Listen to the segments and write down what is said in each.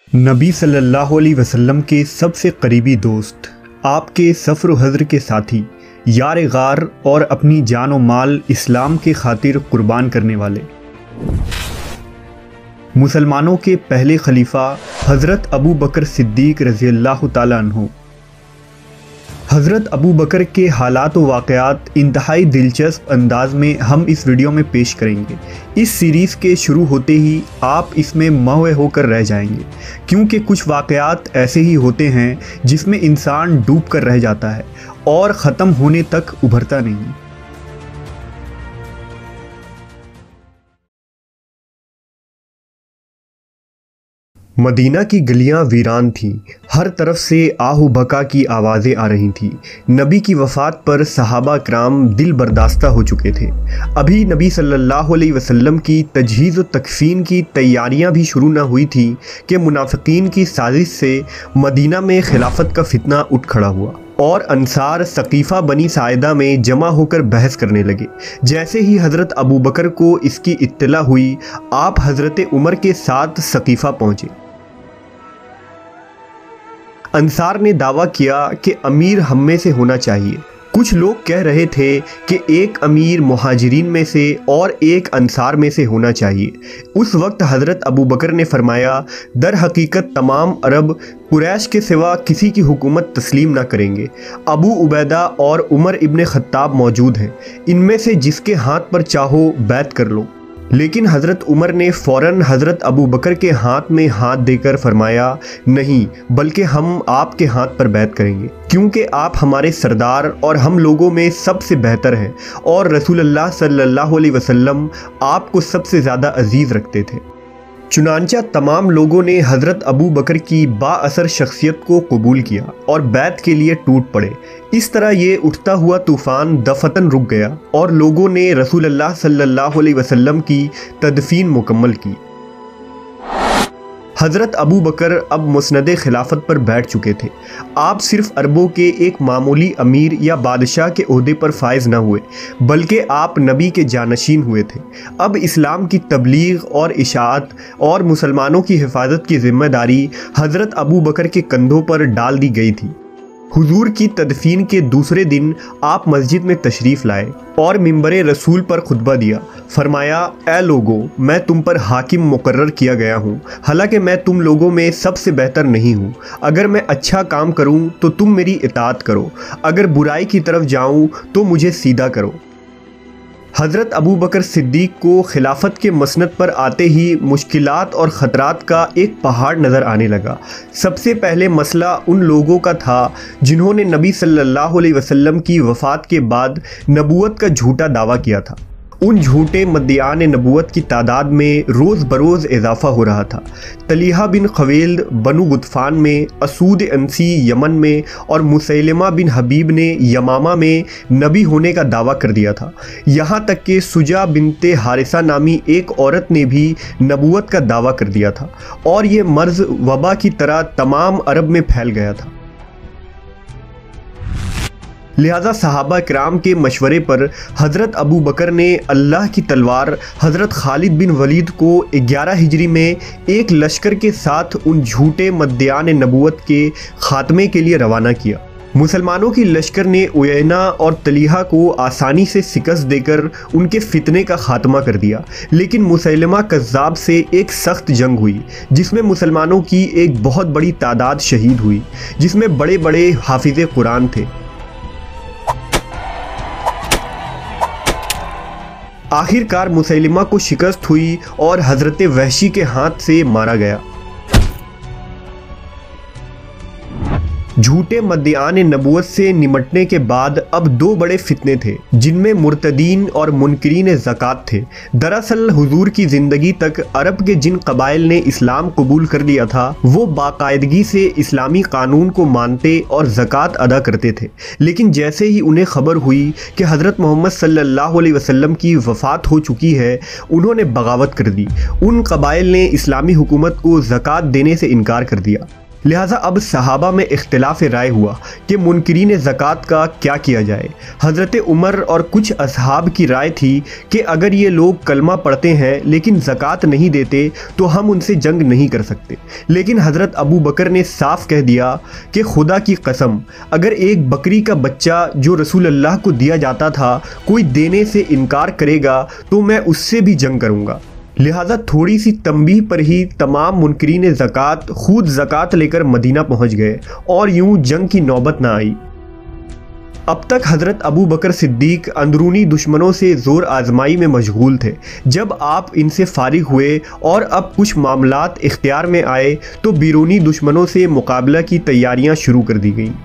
نبی صلی اللہ علیہ وسلم کے سب سے قریبی دوست، آپ کے سفر و حضر کے ساتھی، یار غار اور اپنی جان و مال اسلام کے خاطر قربان کرنے والے، مسلمانوں کے پہلے خلیفہ حضرت ابو بکر صدیق رضی اللہ تعالیٰ عنہ۔ حضرت ابو بکر کے حالات و واقعات انتہائی دلچسپ انداز میں ہم اس ویڈیو میں پیش کریں گے۔ اس سیریز کے شروع ہوتے ہی آپ اس میں مہوے ہو کر رہ جائیں گے، کیونکہ کچھ واقعات ایسے ہی ہوتے ہیں جس میں انسان ڈوب کر رہ جاتا ہے اور ختم ہونے تک ابھرتا نہیں۔ مدینہ کی گلیاں ویران تھیں، ہر طرف سے آہ و بکا کی آوازیں آ رہی تھیں۔ نبی کی وفات پر صحابہ کرام دل برداشتہ ہو چکے تھے۔ ابھی نبی صلی اللہ علیہ وسلم کی تجہیز و تکفین کی تیاریاں بھی شروع نہ ہوئی تھیں کہ منافقین کی سازش سے مدینہ میں خلافت کا فتنہ اٹھ کھڑا ہوا اور انصار ثقیفہ بنی ساعدہ میں جمع ہو کر بحث کرنے لگے۔ جیسے ہی حضرت ابو بکر کو اس کی اطلاع ہوئی، آپ حضرت عمر کے ساتھ ثقیفہ پہنچے۔ انصار نے دعویٰ کیا کہ امیر ہم میں سے ہونا چاہیے۔ کچھ لوگ کہہ رہے تھے کہ ایک امیر مہاجرین میں سے اور ایک انصار میں سے ہونا چاہیے۔ اس وقت حضرت ابو بکر نے فرمایا، در حقیقت تمام عرب قریش کے سوا کسی کی حکومت تسلیم نہ کریں گے۔ ابو عبیدہ اور عمر ابن خطاب موجود ہیں، ان میں سے جس کے ہاتھ پر چاہو بیعت کر لو۔ لیکن حضرت عمر نے فوراً حضرت ابو بکر کے ہاتھ میں ہاتھ دے کر فرمایا، نہیں، بلکہ ہم آپ کے ہاتھ پر بیعت کریں گے، کیونکہ آپ ہمارے سردار اور ہم لوگوں میں سب سے بہتر ہیں، اور رسول اللہ صلی اللہ علیہ وسلم آپ کو سب سے زیادہ عزیز رکھتے تھے۔ چنانچہ تمام لوگوں نے حضرت ابو بکر کی با اثر شخصیت کو قبول کیا اور بیعت کے لیے ٹوٹ پڑے۔ اس طرح یہ اٹھتا ہوا طوفان دفتن رک گیا اور لوگوں نے رسول اللہ صلی اللہ علیہ وسلم کی تدفین مکمل کی۔ حضرت ابو بکر اب مسند خلافت پر بیٹھ چکے تھے۔ آپ صرف عربوں کے ایک معمولی امیر یا بادشاہ کے عہدے پر فائز نہ ہوئے، بلکہ آپ نبی کے جانشین ہوئے تھے۔ اب اسلام کی تبلیغ اور اشاعت اور مسلمانوں کی حفاظت کی ذمہ داری حضرت ابو بکر کے کندھوں پر ڈال دی گئی تھی۔ حضور کی تدفین کے دوسرے دن آپ مسجد میں تشریف لائے اور منبر رسول پر خطبہ دیا۔ فرمایا، اے لوگو، میں تم پر حاکم مقرر کیا گیا ہوں، حالانکہ میں تم لوگوں میں سب سے بہتر نہیں ہوں۔ اگر میں اچھا کام کروں تو تم میری اطاعت کرو، اگر برائی کی طرف جاؤں تو مجھے سیدھا کرو۔ حضرت ابو بکر صدیق کو خلافت کے مسند پر آتے ہی مشکلات اور خطرات کا ایک پہاڑ نظر آنے لگا۔ سب سے پہلے مسئلہ ان لوگوں کا تھا جنہوں نے نبی صلی اللہ علیہ وسلم کی وفات کے بعد نبوت کا جھوٹا دعویٰ کیا تھا۔ ان جھوٹے مدعیان نبوت کی تعداد میں روز بروز اضافہ ہو رہا تھا۔ طلیحہ بن خویلد بنو غطفان میں، اسود انسی یمن میں اور مسیلمہ بن حبیب نے یمامہ میں نبی ہونے کا دعویٰ کر دیا تھا۔ یہاں تک کہ سجا بنت حارثہ نامی ایک عورت نے بھی نبوت کا دعویٰ کر دیا تھا، اور یہ مرض وبا کی طرح تمام عرب میں پھیل گیا تھا۔ لہذا صحابہ کرام کے مشورے پر حضرت ابو بکر نے اللہ کی تلوار حضرت خالد بن ولید کو 11 ہجری میں ایک لشکر کے ساتھ ان جھوٹے مدعیان نبوت کے خاتمے کے لیے روانہ کیا۔ مسلمانوں کی لشکر نے عیینہ اور طلیحہ کو آسانی سے شکست دے کر ان کے فتنے کا خاتمہ کر دیا، لیکن مسیلمہ کذاب سے ایک سخت جنگ ہوئی، جس میں مسلمانوں کی ایک بہت بڑی تعداد شہید ہوئی، جس میں بڑے بڑے حافظ قرآن تھے۔ آخر کار مسیلمہ کو شکست ہوئی اور حضرت وحشی کے ہاتھ سے مارا گیا۔ جھوٹے مدعیان نبوت سے نمٹنے کے بعد اب دو بڑے فتنے تھے جن میں مرتدین اور منکرین زکوٰۃ تھے۔ دراصل حضور کی زندگی تک عرب کے جن قبائل نے اسلام قبول کر لیا تھا وہ باقاعدگی سے اسلامی قانون کو مانتے اور زکوٰۃ ادا کرتے تھے، لیکن جیسے ہی انہیں خبر ہوئی کہ حضرت محمد صلی اللہ علیہ وسلم کی وفات ہو چکی ہے، انہوں نے بغاوت کر دی۔ ان قبائل نے اسلامی حکومت کو زکوٰۃ دینے سے انکار کر دیا۔ لہٰذا اب صحابہ میں اختلاف رائے ہوا کہ منکرین زکوٰۃ کا کیا کیا جائے۔ حضرت عمر اور کچھ اصحاب کی رائے تھی کہ اگر یہ لوگ کلمہ پڑھتے ہیں لیکن زکوٰۃ نہیں دیتے تو ہم ان سے جنگ نہیں کر سکتے، لیکن حضرت ابو بکر نے صاف کہہ دیا کہ خدا کی قسم اگر ایک بکری کا بچہ جو رسول اللہ کو دیا جاتا تھا کوئی دینے سے انکار کرے گا تو میں اس سے بھی جنگ کروں گا۔ لہٰذا تھوڑی سی تنبیہ پر ہی تمام منکرین زکوٰۃ خود زکوٰۃ لے کر مدینہ پہنچ گئے اور یوں جنگ کی نوبت نہ آئی۔ اب تک حضرت ابو بکر صدیق اندرونی دشمنوں سے زور آزمائی میں مشغول تھے۔ جب آپ ان سے فارغ ہوئے اور اب کچھ معاملات اختیار میں آئے تو بیرونی دشمنوں سے مقابلہ کی تیاریاں شروع کر دی گئیں۔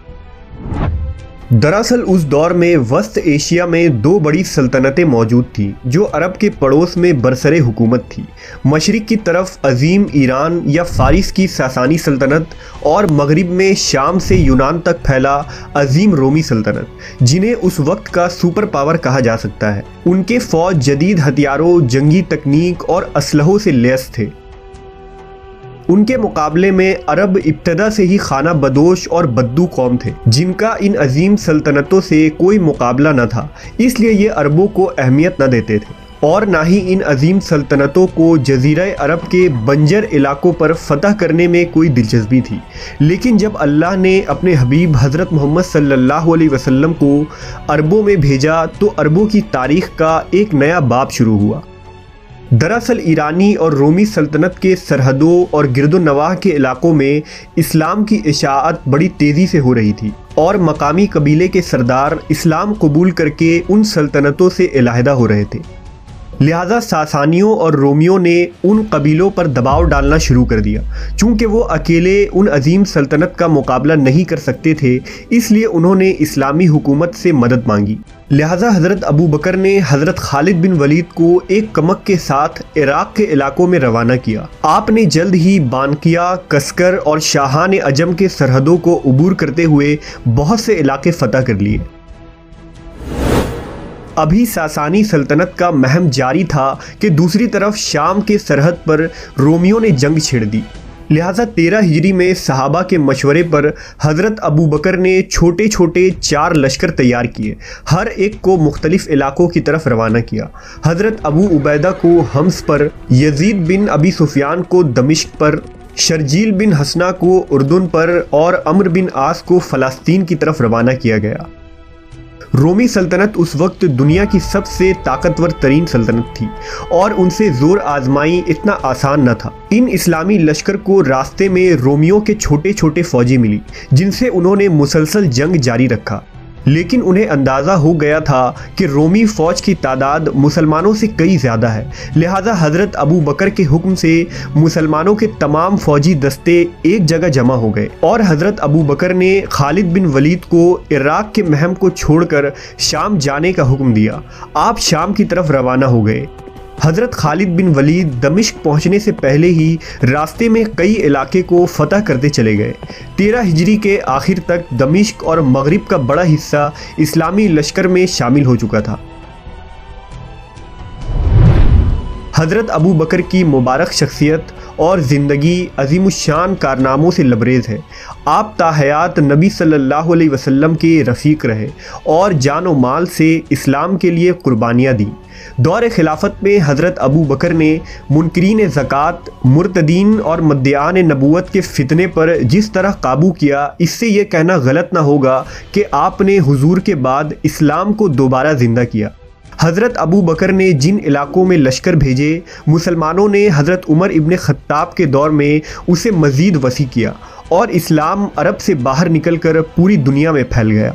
دراصل اس دور میں وسط ایشیا میں دو بڑی سلطنتیں موجود تھیں جو عرب کے پڑوس میں برسر حکومت تھی۔ مشرق کی طرف عظیم ایران یا فارس کی ساسانی سلطنت اور مغرب میں شام سے یونان تک پھیلا عظیم رومی سلطنت، جنہیں اس وقت کا سپر پاور کہا جا سکتا ہے۔ ان کے فوج جدید ہتھیاروں، جنگی تکنیک اور اسلحوں سے لیس تھے۔ ان کے مقابلے میں عرب ابتدا سے ہی خانہ بدوش اور بدو قوم تھے جن کا ان عظیم سلطنتوں سے کوئی مقابلہ نہ تھا، اس لیے یہ عربوں کو اہمیت نہ دیتے تھے اور نہ ہی ان عظیم سلطنتوں کو جزیرہ عرب کے بنجر علاقوں پر فتح کرنے میں کوئی دلچسپی تھی۔ لیکن جب اللہ نے اپنے حبیب حضرت محمد صلی اللہ علیہ وسلم کو عربوں میں بھیجا تو عربوں کی تاریخ کا ایک نیا باب شروع ہوا۔ دراصل ایرانی اور رومی سلطنت کے سرحدوں اور گرد و نواح کے علاقوں میں اسلام کی اشاعت بڑی تیزی سے ہو رہی تھی اور مقامی قبیلے کے سردار اسلام قبول کر کے ان سلطنتوں سے علیحدہ ہو رہے تھے۔ لہٰذا ساسانیوں اور رومیوں نے ان قبیلوں پر دباؤ ڈالنا شروع کر دیا۔ چونکہ وہ اکیلے ان عظیم سلطنت کا مقابلہ نہیں کر سکتے تھے، اس لیے انہوں نے اسلامی حکومت سے مدد مانگی۔ لہٰذا حضرت ابو بکر نے حضرت خالد بن ولید کو ایک کمک کے ساتھ عراق کے علاقوں میں روانہ کیا۔ آپ نے جلد ہی بانکیا، کسکر اور شاہان عجم کے سرحدوں کو عبور کرتے ہوئے بہت سے علاقے فتح کر لیے۔ ابھی ساسانی سلطنت کا مہم جاری تھا کہ دوسری طرف شام کے سرحد پر رومیوں نے جنگ چھیڑ دی۔ لہٰذا 13 ہجری میں صحابہ کے مشورے پر حضرت ابو بکر نے چھوٹے چھوٹے 4 لشکر تیار کیے، ہر ایک کو مختلف علاقوں کی طرف روانہ کیا۔ حضرت ابو عبیدہ کو حمص پر، یزید بن ابی سفیان کو دمشق پر، شرجیل بن حسنہ کو اردن پر اور عمرو بن عاص کو فلسطین کی طرف روانہ کیا گیا۔ رومی سلطنت اس وقت دنیا کی سب سے طاقتور ترین سلطنت تھی اور ان سے زور آزمائی اتنا آسان نہ تھا۔ ان اسلامی لشکر کو راستے میں رومیوں کے چھوٹے چھوٹے فوجی ملی جن سے انہوں نے مسلسل جنگ جاری رکھا، لیکن انہیں اندازہ ہو گیا تھا کہ رومی فوج کی تعداد مسلمانوں سے کئی زیادہ ہے۔ لہٰذا حضرت ابو بکر کے حکم سے مسلمانوں کے تمام فوجی دستے ایک جگہ جمع ہو گئے اور حضرت ابو بکر نے خالد بن ولید کو عراق کے مہم کو چھوڑ کر شام جانے کا حکم دیا۔ آپ شام کی طرف روانہ ہو گئے۔ حضرت خالد بن ولید دمشق پہنچنے سے پہلے ہی راستے میں کئی علاقے کو فتح کرتے چلے گئے۔ 13 ہجری کے آخر تک دمشق اور مغرب کا بڑا حصہ اسلامی لشکر میں شامل ہو چکا تھا۔ حضرت ابو بکر کی مبارک شخصیت اور زندگی عظیم الشان کارناموں سے لبریز ہے۔ آپ تاحیات نبی صلی اللہ علیہ وسلم کے رفیق رہے اور جان و مال سے اسلام کے لیے قربانیاں دیں۔ دور خلافت میں حضرت ابو بکر نے منکرین زکوٰۃ، مرتدین اور مدعیان نبوت کے فتنے پر جس طرح قابو کیا، اس سے یہ کہنا غلط نہ ہوگا کہ آپ نے حضور کے بعد اسلام کو دوبارہ زندہ کیا۔ حضرت ابو بکر نے جن علاقوں میں لشکر بھیجے، مسلمانوں نے حضرت عمر ابن خطاب کے دور میں اسے مزید وسیع کیا اور اسلام عرب سے باہر نکل کر پوری دنیا میں پھیل گیا۔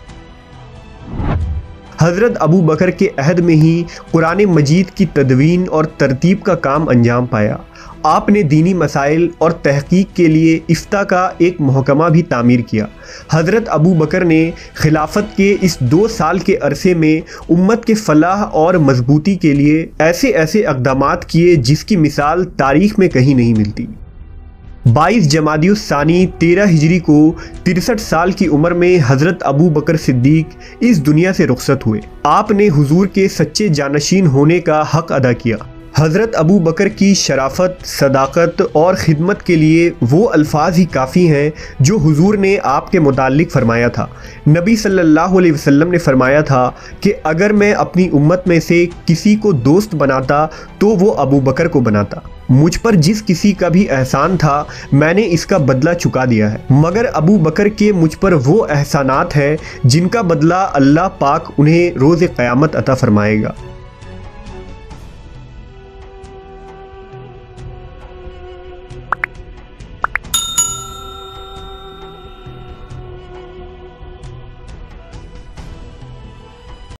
حضرت ابو بکر کے عہد میں ہی قرآن مجید کی تدوین اور ترتیب کا کام انجام پایا۔ آپ نے دینی مسائل اور تحقیق کے لیے افتاء کا ایک محکمہ بھی تعمیر کیا۔ حضرت ابو بکر نے خلافت کے اس 2 سال کے عرصے میں امت کے فلاح اور مضبوطی کے لیے ایسے اقدامات کیے جس کی مثال تاریخ میں کہیں نہیں ملتی۔ 22 جمادی الثانی 13 ہجری کو 63 سال کی عمر میں حضرت ابو بکر صدیق اس دنیا سے رخصت ہوئے۔ آپ نے حضور کے سچے جانشین ہونے کا حق ادا کیا۔ حضرت ابو بکر کی شرافت، صداقت اور خدمت کے لیے وہ الفاظ ہی کافی ہیں جو حضور نے آپ کے متعلق فرمایا تھا۔ نبی صلی اللہ علیہ وسلم نے فرمایا تھا کہ اگر میں اپنی امت میں سے کسی کو دوست بناتا تو وہ ابو بکر کو بناتا۔ مجھ پر جس کسی کا بھی احسان تھا میں نے اس کا بدلہ چکا دیا ہے، مگر ابو بکر کے مجھ پر وہ احسانات ہیں جن کا بدلہ اللہ پاک انہیں روز قیامت عطا فرمائے گا۔